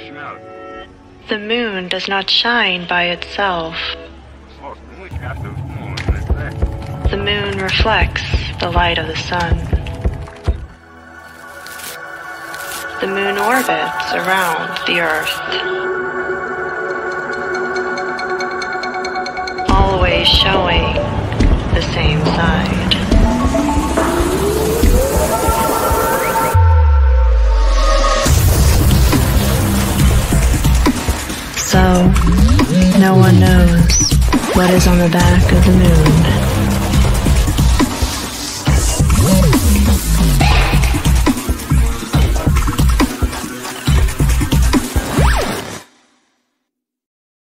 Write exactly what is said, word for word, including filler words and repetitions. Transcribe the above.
The moon does not shine by itself. The moon reflects the light of the sun. The moon orbits around the earth, always showing the same side. So, no one knows what is on the back of the moon.